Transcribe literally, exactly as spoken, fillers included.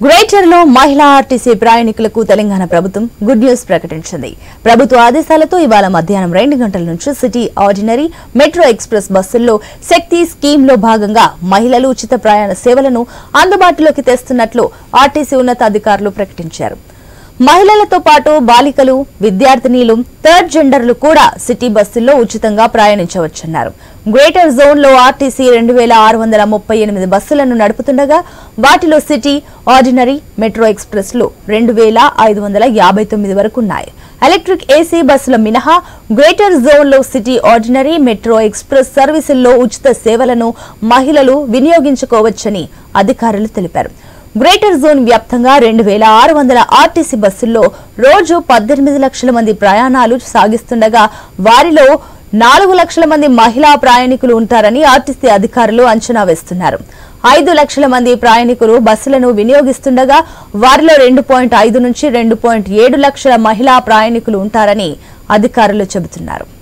Greater లో మహిళా RTC ప్రయాణికులకు తెలంగాణ ప్రభుత్వం గుడ్ న్యూస్ ప్రకటించింది. ప్రభుత్వ ఆదేశాలతో ఇవాళ మధ్యాహ్నం రెండు గంటల నుంచి సిటీ ఆర్డినరీ మెట్రో ఎక్స్ప్రెస్ బస్సుల్లో శక్తి స్కీమ్ లో భాగంగా మహిళలు ఉచిత ప్రయాణ సేవలను అందుబాటులోకి తెస్తున్నట్లు ఆర్టీసీ ఉన్నతాధికారులు ప్రకటించారు. మహిళలతో పాటు బాలికలు, విద్యార్థినీలు, థర్డ్ జెండర్లు కూడా సిటీ బస్సుల్లో ఉచితంగా ప్రయాణించవచ్చన్నారు. గ్రేటర్ జోన్ లో ఆర్టీసీ రెండు వేల ఆరు వందల ముప్పై ఎనిమిది బస్సులను నడుపుతుండగా వాటిలో సిటీ, ఆర్డినరీ, మెట్రో ఎక్స్ప్రెస్ లు రెండు వేల ఐదు వందల యాభై తొమ్మిది వరకు ఉన్నాయి. ఎలక్ట్రిక్ ఏసీ బస్సుల మినహా గ్రేటర్ జోన్ లో సిటీ, ఆర్డినరీ, మెట్రో ఎక్స్ప్రెస్ సర్వీసుల్లో ఉచిత సేవలను మహిళలు వినియోగించుకోవచ్చని అధికారులు తెలిపారు. గ్రేటర్ జోన్ వ్యాప్తంగా రెండు వేల ఆరు వందల ఆర్టీసీ బస్సుల్లో రోజు పద్దెనిమిది లక్షల మంది ప్రయాణాలు సాగిస్తుండగా వారిలో నాలుగు లక్షల మంది మహిళా ప్రయాణికులు ఉంటారని ఆర్టీసీ అధికారులు అంచనా వేస్తున్నారు. ఐదు లక్షల మంది ప్రయాణికులు బస్సులను వినియోగిస్తుండగా వారిలో రెండు పాయింట్ ఐదు నుంచి రెండు పాయింట్ ఏడు లక్షల మహిళా ప్రయాణికులు ఉంటారని అధికారులు చెబుతున్నారు.